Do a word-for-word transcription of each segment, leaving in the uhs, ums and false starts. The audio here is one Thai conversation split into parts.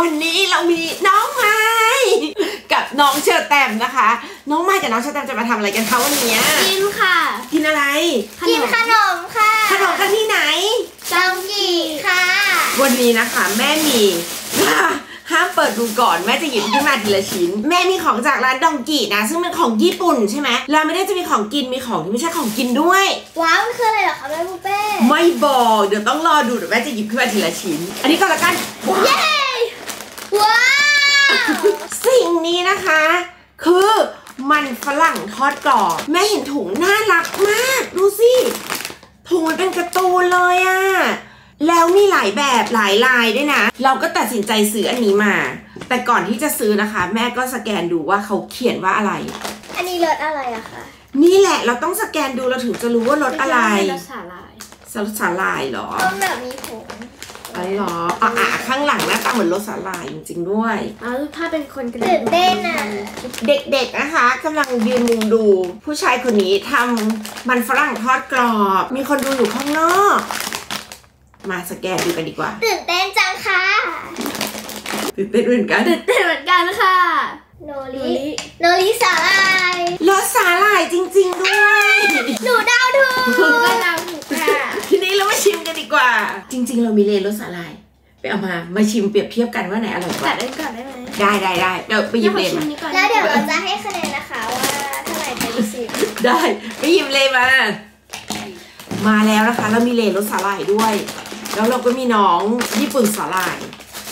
วันนี้เรามีน้องไม้กับน้องเชอร์แตมนะคะน้องไม้กับน้องเชอร์แตมจะมาทำอะไรกันคะวันนี้กินค่ะกินอะไรกินขนมค่ะขนมกันที่ไหนดองกี้ค่ะวันนี้นะคะแม่มีห้ามเปิดดูก่อนแม่จะหยิบขึ้นมาทีละชิ้นแม่มีของจากร้านดองกี้นะซึ่งเป็นของญี่ปุ่นใช่ไหมเราไม่ได้จะมีของกินมีของที่ไม่ใช่ของกินด้วยว้าวมันคืออะไรเหรอคะแม่ปูเป้ไม่บอกเดี๋ยวต้องรอดูเดี๋ยวแม่จะหยิบขึ้นมาทีละชิ้นอันนี้ก็แล้วกันเย้ว้าวสิ่งนี้นะคะคือมันฝรั่งทอดกรอบแม่เห็นถุงน่ารักมากดูสิถุงมันเป็นการ์ตูนเลยอะแล้วมีหลายแบบหลายลายด้วยนะเราก็ตัดสินใจซื้ออันนี้มาแต่ก่อนที่จะซื้อนะคะแม่ก็สแกนดูว่าเขาเขียนว่าอะไรอันนี้รสอะไรอะคะนี่แหละเราต้องสแกนดูเราถึงจะรู้ว่ารสอะไรรสสาหร่ายรสสาหร่ายเหรอต้องแบบมีผงอะไรหรออ่ะอ่ะข้างหลังหน้าตาเหมือนรสสาหร่ายจริงๆด้วยอ้าวถ้าเป็นคนตื่นเต้นอะเด็กๆนะคะกำลังยืนมุงดูผู้ชายคนนี้ทำมันฝรั่งทอดกรอบมีคนดูอยู่ข้างนอกมาสแกนดูกันดีกว่าตื่นเต้นจังค่ะตื่นเต้นเหมือนกันตื่นเต้นเหมือนกันค่ะโนริโนริสาหร่ายรสสาหร่ายจริงๆด้วยหนูเดาถูกก็เดาถูกค่ะทีนี้เรามาชิมกันดีกว่าจริงๆเรามีเลรสสาหร่ายไปเอามามาชิมเปรียบเทียบกันว่าไหนอร่อยกว่าจัดได้ก่อนได้ไหมได้ได้ได้เดี๋ยวไปหยิบเลมาแล้วเดี๋ยวเราจะให้คะแนนนะคะว่าเท่าไหร่จะยี่สิบได้ไปหยิบเลมามาแล้วนะคะเรามีเลรสสาหร่ายด้วยแล้วเราก็มีน้องญี่ปุ่นสาหร่าย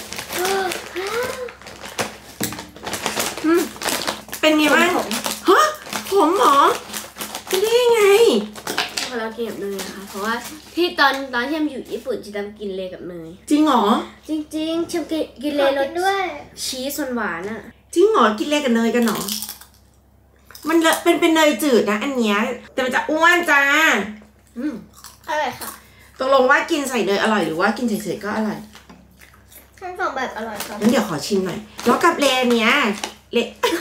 เป็นไงบ้างฮะผมหรอเป็นได้ยังไงเรากินกับเนยนะคะเพราะว่าที่ตอนตอนที่ฉันอยู่ญี่ปุ่นฉันทำกินเลกับเนยจริงหรอจริงๆฉันกินเลรสด้วยชีสหวานอ่ะจริงหรอกินเลกับเนยกันหรอมันเป็นเป็นเนยจืดนะอันเนี้ยแต่มันจะอ้วนจ้าอืมอร่อยค่ะตกลงว่ากินใส่เนยอร่อยหรือว่ากินเฉยๆก็อร่อยทั้งสองแบบอร่อยค่ะงั้นเดี๋ยวขอชิมหน่อยแล้วกับเลเนี้ยเล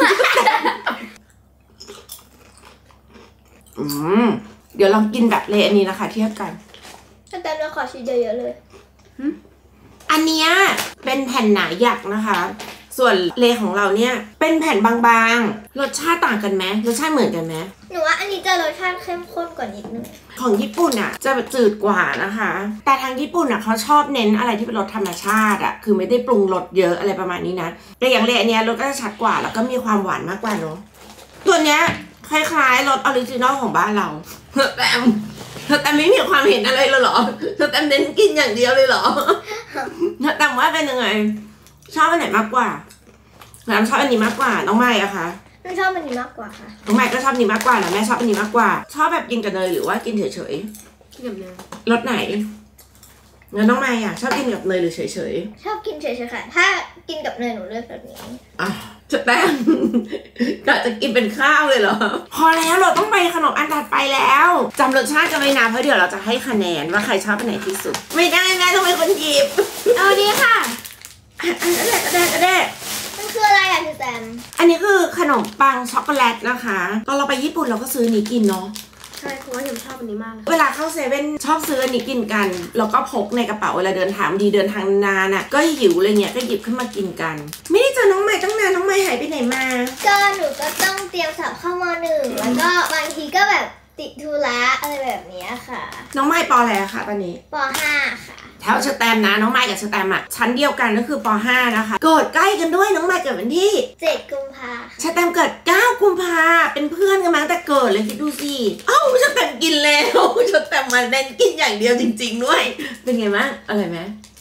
อืมเดี๋ยวลองกินแบบเลอันนี้นะคะเทียบกันแต่เราขอชีสเยอะๆเลยอันเนี้ยเป็นแผ่นหนาหยักนะคะส่วนเลของเราเนี่ยเป็นแผ่นบางๆรสชาติต่างกันไหมรสชาติเหมือนกันไหมหนูว่าอันนี้จะรสชาติเข้มข้นกว่านิดนึงของญี่ปุ่นอ่ะจะจืดกว่านะคะแต่ทางญี่ปุ่นอ่ะเขาชอบเน้นอะไรที่เป็นรสธรรมชาติอ่ะคือไม่ได้ปรุงรสเยอะอะไรประมาณนี้นะแต่อย่างเลอันเนี้ยรสก็จะชัดกว่าแล้วก็มีความหวานมากกว่าเนาะตัวเนี้ยคล้ายๆรสออริจินอลของบ้านเราแต่แต่ไม่มีความเห็นอะไรเลยเหรอแต่เน้นกินอย่างเดียวเลยเหรอแต่ว่าเป็นยังไงชอบอันไหนมากกว่าน้ำชอบอันนี้มากกว่าน้องไม้อะคะน้องชอบอันนี้มากกว่าค่ะน้องไม้ก็ชอบอันนี้มากกว่านะแม่ชอบอันนี้มากกว่าชอบแบบกินกับเนยหรือว่ากินเฉยๆกินกับเนยรสไหนงั้นน้องไม้อะชอบกินกับเนยหรือเฉยๆชอบกินเฉยๆค่ะถ้ากินกับเนยหนูเลือกแบบนี้อ่ะจะแต้มกะจะกินเป็นข้าวเลยเหรอพอแล้วเราต้องไปขนมอันถัดไปแล้วจำรสชาติกันไว้นะเพราะเดี๋ยวเราจะให้คะแนนว่าใครชอบอันไหนที่สุดไม่ได้แม่ต้องเป็นคนหยิบเอาดีค่ะอันนั้นแหละก็ได้ก็ได้มันคืออะไรอ่ะพี่แซมอันนี้คือขนมปังช็อกโกแลตนะคะตอนเราไปญี่ปุ่นเราก็ซื้อนี้กินเนาะใช่เพราะว่าฉันชอบอันนี้มากเวลาเข้าเซเว่นชอบซื้ออันนี้กินกันแล้วก็พกในกระเป๋าเวลาเดินทางดีเดินทางนานอ่ะก็หิวเลยเนี่ยก็หยิบขึ้นมากินกันไม่ได้เจอน้องใหม่ตั้งนานน้องใหม่หายไปไหนมาก็หนูก็ต้องเตรียมสอบเข้ามหนึ่งแล้วก็บางทีก็แบบติดธุระอะไรแบบนี้ค่ะน้องใหม่ป.อะไรอะคะตอนนี้ป.ห้าค่ะแถวสแตมนะน้องใหม่กับสแตมอะชั้นเดียวกันก็คือป.ห้านะคะเกิดใกล้กันด้วยน้องใหม่เกิดวันที่เจ็ดกุมภาสแตมเกิดเก้ากุมภาเป็นเพื่อนกันมาตั้งแต่เกิดเลยคิดดูสิเอ้าสแตมกินแล้วสแตมมาเน้นกินอย่างเดียวจริงๆด้วยเป็นไงบ้างอร่อยไหม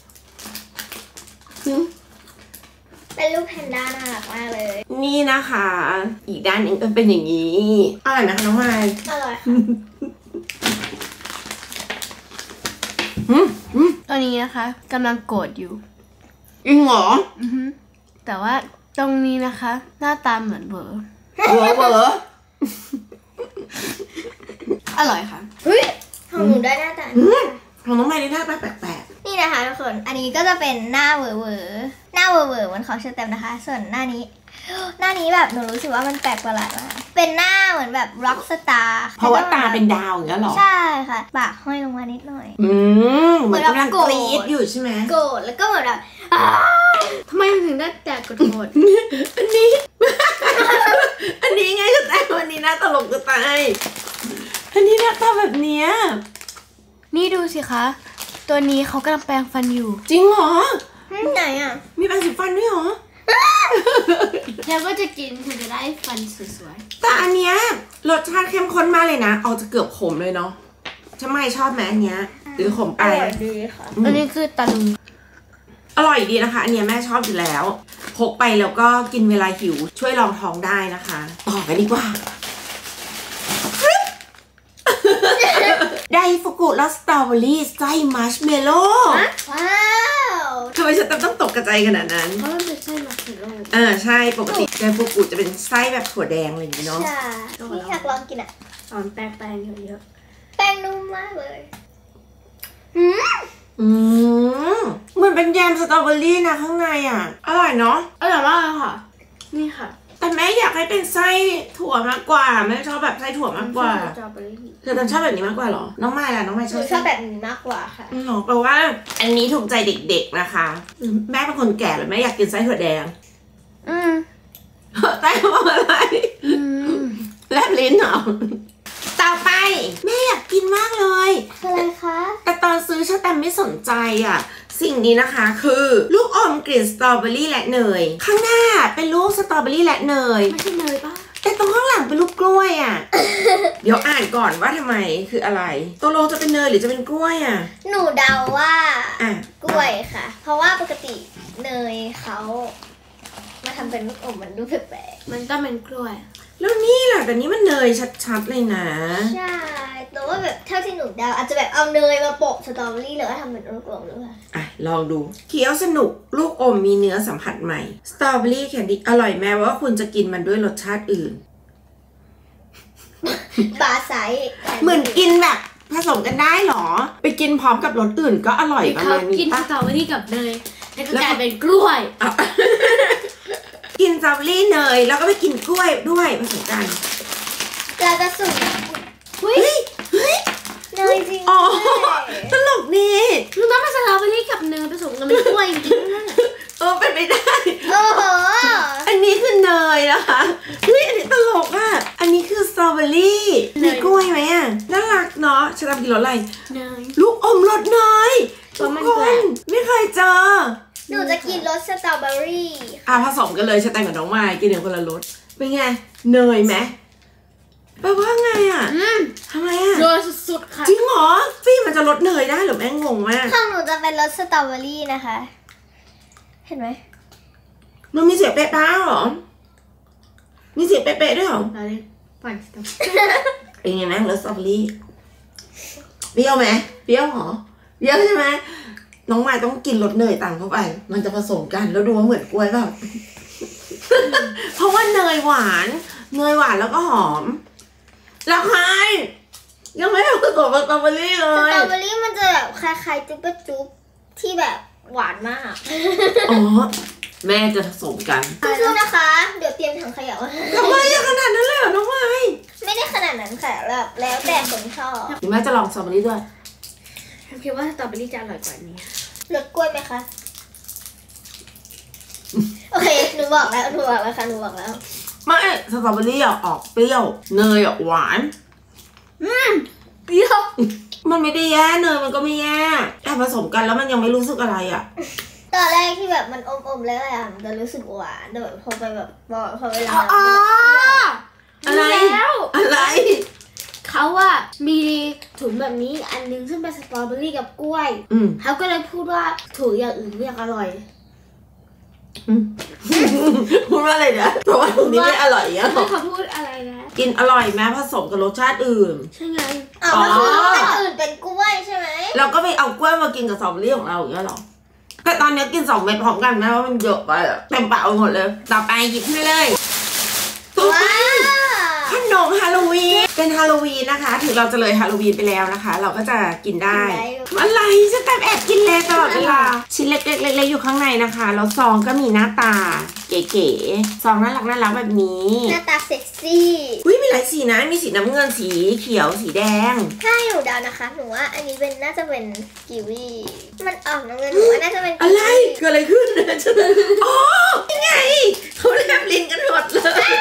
เป็นลูกแพนด้าน่ารักมากเลยนี่นะคะอีกด้านนึงก็เป็นอย่างนี้อร่อยไหมคะน้องไม้อร่อยค่ะตอนนี้นะคะกำลังโกรธอยู่จริงเหรออือฮึแต่ว่าตรงนี้นะคะหน้าตาเหมือนเบอร์เบอร์เบอร์อร่อยค่ะเฮ้ยของหนูได้หน้าตาของน้องไม้ได้หน้าตาแปลกๆนี่นะคะทุกคนอันนี้ก็จะเป็นหน้าเวอร์เวอร์หน้าเวอร์เวอร์เหมือนของเชอร์แตมนะคะส่วนหน้านี้หน้านี้แบบหนูรู้สึกว่ามันแปลกประหลาดมากเป็นหน้าเหมือนแบบร็อกสตาร์เพราะว่าตาเป็นดาวอย่างเงี้ยหรอใช่ค่ะปากห้อยลงมานิดหน่อยอืมเหมือนกำลังกรี๊ดอยู่ใช่ไหมโกรธแล้วก็เหมือนแบบทำไมถึงได้แต่กดโหดอันนี้ อันนี้ไงจะแต่วันนี้น่าตลกจะตายอันนี้หน้าตาแบบเนี้ยนี่ดูสิคะ ตัวนี้เขากำลังแปรงฟันอยู่จริงเหรอไหนอ่ะมีแปรงสีฟันด้วยเหรอแล้วก็จะกินถึงจะได้ฟันสวยแต่อันเนี้ยรสชาติเข้มข้นมากเลยนะเอาจะเกือบขมเลยเนาะทำไมชอบไหมอันเนี้ยหรือขมไปอร่อยดีค่ะๆ อันนี้คือตะลุงอร่อยดีนะคะ อันเนี้ยแม่ชอบอยู่แล้วพกไปแล้วก็กินเวลาหิวช่วยรองท้องได้นะคะต่อกันดีกว่า ไดฟุกุรสสตรอเบอรี่ไส้มัชเมลโล่ว้าวทำไมฉันต้องตกกระจายขนาดนั้นเพราะมันเป็นไส้มัสเมลโล่อ่าใช่ปกติไดฟุกุจะเป็นไส้แบบถั่วแดงอะไรอย่างนี้เนาะใช่นี่อยากลองกินอ่ะตอนแปรงแปรงเยอะแป้งนุ่มมากเลยอืมอืมเหมือนเป็นแยมสตรอเบอรี่นะข้างในอ่ะอร่อยเนาะๆอร่อยมากเลยค่ะ นี่ค่ะแต่แม่อยากให้เป็นไส้ถั่วมากกว่าแม่ชอบแบบไส้ถั่วมากกว่าสตรอเบอรี่เธอชอบแบบนี้มากกว่าเหรอน้องไม้ล่ะน้องไม้หชนูอบชอบแบบนี้มากกว่าค่ะอืมหรอแปลว่า อันนี้ถูกใจเด็กๆนะคะแม่เป็นคนแก่เลยแม่อยากกินไส้ถั่วแดงอืมไส้ถั่วอะไรอืมแลบลิ้นเหรอต่อไปแม่อยากกินมากเลยคืออะไรคะแต่ตอนซื้อชาแตมไม่สนใจอ่ะ สิ่งนี้นะคะคือลูกอมกลิ่นสตรอเบอรี่และเนยข้างหน้าเป็นลูกสตรอเบอรี่และเนยไม่ใช่เนยปะแต่ตรงข้างหลังเป็นลูกกล้วยอ่ะ เดี๋ยวอ่านก่อนว่าทำไมคืออะไรตกลงจะเป็นเนยหรือจะเป็นกล้วยอ่ะหนูเดาว่าอ่ะกล้วยค่ะ เพราะว่าปกติเนยเขามาทำเป็นลูกอมมันดูแปลกมันต้องเป็นกล้วยแล้วนี่แหละแต่นี่มันเนยชัดๆเลยนะๆใช่แต่ว่าแบบเท่าที่หนูเดาอาจจะแบบเอาเนยมาโปะสตรอเบอรี่แล้วก็ทำเป็นลูกอมหรือเปล่าอ่ะลองดูเคี้ยวสนุกลูกอมมีเนื้อสัมผัสใหม่สตรอเบอรี่แคนดี้อร่อยแม้ว่าคุณจะกินมันด้วยรสชาติอื่นบาไซเหมือนกินแบบผสมกันได้เหรอ ไปกินพร้อมกับรสอื่นก็อร่อยประเขามาณกินี้นสปะตรอเบอรี่กับเนยแล้วก็กลายเป็นกล้วยอ่ะ กินสตรอเบอรี่เนยแล้วก็ไปกินกล้วยด้วยผสมกันแล้วก็สุ่มเฮ้ยเฮ้ยเนยจริงอ๋อด้วยตลกดีมันต้องเป็นสตรอเบอรี่กับเนยผสมกันเป็นกล้วยจริงๆนั่นแหละเออเป็นไปได้โอ้โหอันนี้คือเนยนะคะเฮ้ยอันนี้ตลกอ่ะอันนี้คือสตรอเบอรี่มีกล้วยไหมอ่ะน่ารักเนาะฉันทำกินรสอะไรเนยลูกอมรสเนยตัทุวกมันคแปลนกไม่เคยเจอหนูจะกินรสสตรอเบอรี่อ่ะผสมกันเลยฉันแต่งกับน้องไม้กินอย่างคนละรสเป็นไงเนยไหมแปลว่าไงอ่ะอืมทำไมอ่ะเนยสุดๆค่ะจริงเหรอฟี่มันจะรสเนยได้เหรือแม่งงมากของหนูจะเป็นรสสตรอเบอรี่นะคะ เห็นไหมมันมีเสียงเป๊ะๆเหรอมีเสียงเป๊ะๆด้วยเหรอเราเล่นปั่นสตรอเบอรี่เป็นไงแม่งรสสตรอเบอรี่เปรี้ยวไหมเปรี้ยวเหรอเปรี้ยวใช่ไหมน้องไม้ต้องกินรสเนยต่างเข้าไป มันจะผสมกันแล้วดูว่าเหมือนกล้วยเปล่า เพราะว่าเนยหวานเนยหวานแล้วก็หอม แล้วใครยังไม่ได้ผสมกับสตรอเบอรี่เลสยตรอเบอรี่มันจะแบบคล้ายๆจุ๊บจุ๊บที่แบบหวานมากอ๋อแม่จะผสมกันสู้ๆนะคะ เดี๋ยวเตรียมถังขยะไว้ทำไมอะขนาดนั้นเลยเหรอน้องไม้ไม่ได้ขนาดนั้นค่ะแบบแล้วแต่คนชอบหรือแม่จะลองสตรอเบอรี่ด้วยฉันคิดว่าสตรอเบอรี่จะอร่อยกว่านี้รสกล้วยไหมคะ โอเค หนูบอกแล้ว หนูบอกแล้วค่ะ หนูบอกแล้วไม่สตรอเบอรี่อะออกเปรี้ยวเนยอะหวานเปรี้ยวมันไม่ได้แย่เนยมันก็ไม่แย่แต่ผสมกันแล้วมันยังไม่รู้สึกอะไรอะตอนแรกที่แบบมันอมๆแล้วอะมันจะรู้สึกหวานแต่แบบพอไปแบบบอกพอเวลาอ๋ออะไรรู้แล้วอะไรเขาอะมีถุงแบบนี้อันนึงซึ่งเป็นสตรอเบอรี่กับกล้วยอืมเขาก็เลยพูดว่าถุงอย่างอื่นเรียกอร่อยพูดว่าอะไรเนี่ยเพราะว่าตรงนี้ไม่อร่อยอะไม่เขาพูดอะไรนะกินอร่อยแม้ผสมกับรสชาติอื่นใช่ไงอ๋อมันคืออันอื่นเป็นกล้วยใช่ไหมเราก็ไปเอากล้วยมากินกับสตรอเบอรี่ของเราอย่างเงี้ยหรอแต่ตอนนี้กินสองเม็ดพร้อมกันนะว่ามันเยอะไปอะเต็มปากไปหมดเลยต่อไปหยิบให้เลยว้าวขนมฮาโลวีนเป็นฮาโลวีนนะคะถึงเราจะเลยฮาโลวีนไปแล้วนะคะ เราก็จะกินได้อะไรจะแต่แอบกินเลยตลอดเวลาชิ้นเล็กๆเล็กๆอยู่ข้างในนะคะแล้วซองก็มีหน้าตาเก๋ๆซองน่ารักน่ารักแบบนี้หน้าตาเซ็กซี่อุ้ยมีหลายสีนะมีสีน้ำเงินสีเขียวสีแดงถ้าหนูเดานะคะหนูว่าอันนี้เป็นน่าจะเป็นกีวีมันออกน้ำเงินหนูว่าน่าจะเป็นอะไรเกิดอะไรขึ้นอ๋อยังไงเขาแลบลิ้นกันหมดเลย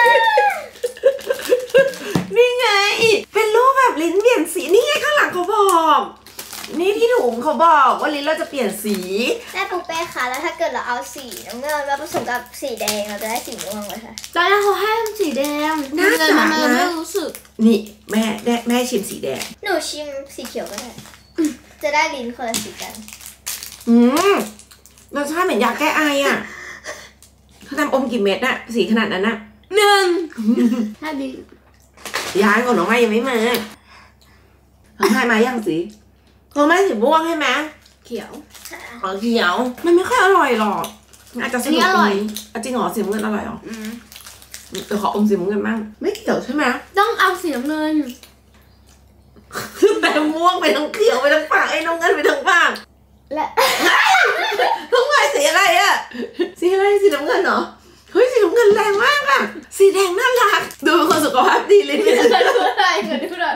นี่ไงเป็นรูปแบบลิ้นเปลี่ยนสีนี่ไงข้างหลังเขาบอกนี่ที่ถุงเขาบอกว่าลิ้นเราจะเปลี่ยนสีแม่ปูเป้ค่ะแล้วถ้าเกิดเราเอาสีน้ำเงินมาผสมกับสีแดงเราจะได้สีม่วงเลยค่ะตอนแรกเขาให้สีแดงน่าจะนะไม่รู้สึกนี่แม่แม่ชิมสีแดงหนูชิมสีเขียวก็ได้จะได้ลิ้นคนละสีกันอืมรสชาติเหมือนยาแก้ไออ่ะเขาทำอมกี่เม็ดอะสีขนาดนั้นอะหนึ่งถ้าดียายของน้องไม้ยังไม่มาน้องไม้มายังสิน้องไม้สีม่วงใช่ไหมเขียวอ๋อเขียวมันไม่ค่อยอร่อยหรอกอาจจะสนุกตรงนี้จริงเหรอสีน้ำเงินอร่อยหรอเดี๋ยวขออมสีน้ำเงินบ้างไม่เขียวใช่ไหมต้องเอาสีน้ำเงินแต่ม่วงไปทั้งเขียวไปทั้งปากไอ้น้ำเงินไปทั้งปากและน้องไม้สีอะไรอะสีอะไรสีน้ำเงินเหรอเฮ้ยสีน้ำเงินแรงมากอะสีแดงน่ารักดูเป็นคนสุขภาพดีเลยเนี่ยดูอะไรดูอะไร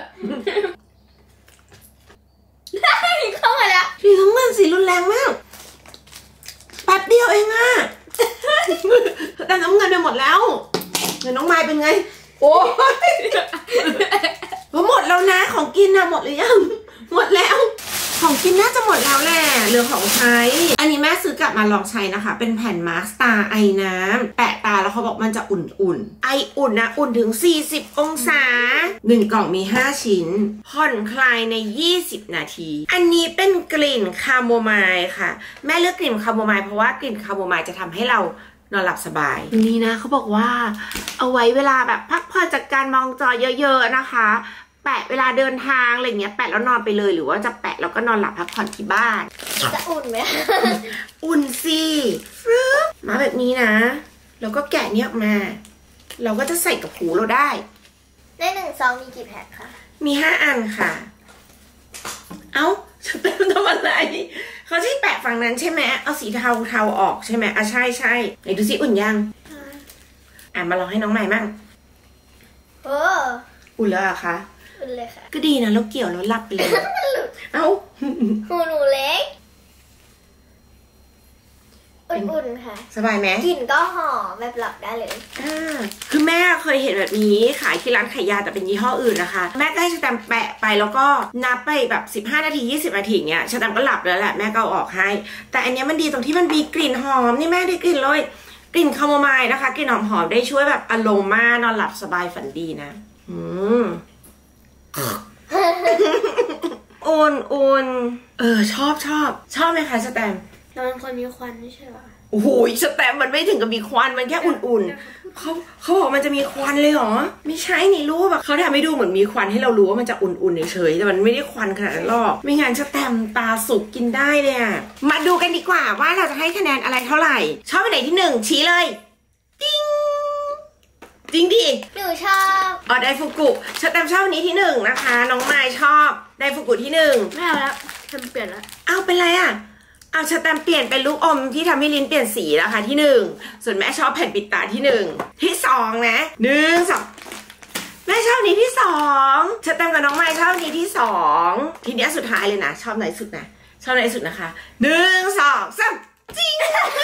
เข้ามาแล้วสีน้ำเงินสีรุนแรงมากแป๊บเดียวเองอะแต่น้ำเงินไปหมดแล้วเดี๋ยวน้องไม้เป็นไงโอ้ยหมดแล้วนะของกินอะหมดหรือยังหมดแล้วของกินน่าจะหมดแล้วแหละเหลือของใช้อันนี้แม่ซื้อกลับมาลองใช้นะคะเป็นแผ่นมาสก์ตาไอน้ำแปะตาแล้วเขาบอกมันจะอุ่นๆไออุ่นนะอุ่นถึงสี่สิบองศาหนึ่งกล่องมีห้าชิ้นผ่อนคลายในยี่สิบนาทีอันนี้เป็นกลิ่นคาโมไมล์ค่ะแม่เลือกกลิ่นคาโมไมล์เพราะว่ากลิ่นคาโมไมล์จะทำให้เรานอนหลับสบายนี่นะเขาบอกว่าเอาไว้เวลาแบบพักผ่อนจากการมองจอเยอะๆนะคะแปะเวลาเดินทางอะไรเงี้ยแปะแล้วนอนไปเลยหรือว่าจะแปะแล้วก็นอนหลับพักผ่อนที่บ้านจะอุ่นไหมอุ่นสิฟรึ๊บมาแบบนี้นะแล้วก็แกะเนี้ยออกมาเราก็จะใส่กับหูเราได้ในหนึ่งซองมีกี่แผ่นคะมีห้าอันค่ะเอ้าจะเต็มทำอะไรเขาใช้แปะฝั่งนั้นใช่ไหมเอาสีเทาเทาออกใช่ไหมอ่ะใช่ใช่ไหนดูสิอุ่นยังอ่ะมาลองให้น้องใหม่มั่งโอ้อุ่นแล้วอะคะอุ่นเลยค่ะก็ดีนะแล้วเกี่ยวแล้วหลับไปเลยเอ้าหูหนูเล็กอุ่นๆค่ะสบายไหมกลิ่นก็หอมแบบหลับได้เลยอ่าคือแม่เคยเห็นแบบนี้ขายที่ร้านขายยาแต่เป็นยี่ห้ออื่นนะคะแม่ก็ให้ชะแตมแปะไปแล้วก็นับไปแบบสิบห้านาทียี่สิบนาทีเงี้ยชะแตมก็หลับแล้วแหละแม่ก็เอาออกให้แต่อันนี้มันดีตรงที่มันมีกลิ่นหอมนี่แม่ได้กลิ่นเลยกลิ่นคาโมไมล์นะคะกลิ่นหอมๆได้ช่วยแบบอารมณ์นอนหลับสบายฝันดีนะอืมอุ่นอุ่นเออชอบชอบชอบไหมคะสแตมเราเป็นคนมีควันไม่ใช่หรอโอ้โหสแตมมันไม่ถึงกับมีควันมันแค่อุ่นๆเขาเขาบอกมันจะมีควันเลยเหรอไม่ใช่นี่รู้แบบเขาทำให้ดูเหมือนมีควันให้เรารู้ว่ามันจะอุ่นๆเฉยๆแต่มันไม่ได้ควันขนาดนั้นหรอกไม่งั้นสแตมตาสุกกินได้เลยอ่ะมาดูกันดีกว่าว่าเราจะให้คะแนนอะไรเท่าไหร่ชอบไปไหนที่หนึ่งชี้เลยติ๊งจริงดิหนูชอบอ๋อไดฟุกุสแตมชอบนี้ที่หนึ่งนะคะน้องไมค์ชอบไดฟุกุที่หนึ่งไม่เอาแล้วทำเปลี่ยนแล้วเอาเป็นไรอ่ะเอาสแตมเปลี่ยนเป็นลูกอมที่ทำให้ลิ้นเปลี่ยนสีแล้วค่ะที่หนึ่งส่วนแม่ชอบแผ่นปิดตาที่หนึ่งที่สองนะหนึ่งสองแม่ชอบนี้ที่สองสแตมกับน้องไมค์ชอบนี้ที่สองทีนี้สุดท้ายเลยนะชอบไหนสุดนะชอบไหนสุดนะคะหนึ่งสองสามจริง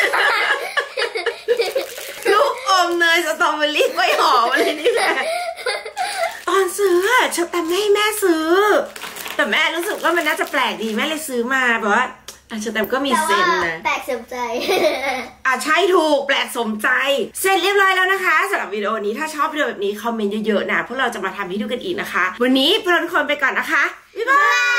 ลูกอมเนยสตรอเบอรี่กล้วยหอมอะไรนี่แหละตอนซื้ออะชอบแต่ไม่ให้แม่ซื้อแต่แม่รู้สึกว่ามันน่าจะแปลกดีแม่เลยซื้อมาแบบว่าอาชแตมก็มีเซนนะแปลกสมใจอ่ะใช่ถูกแปลกสมใจเสร็จเรียบร้อยแล้วนะคะสำหรับวิดีโอนี้ถ้าชอบวิดีโอแบบนี้คอมเมนต์เยอะๆนะพวกเราจะมาทำให้ดูกันอีกนะคะวันนี้พวกเราทุกคนไปก่อนนะคะบ๊ายบาย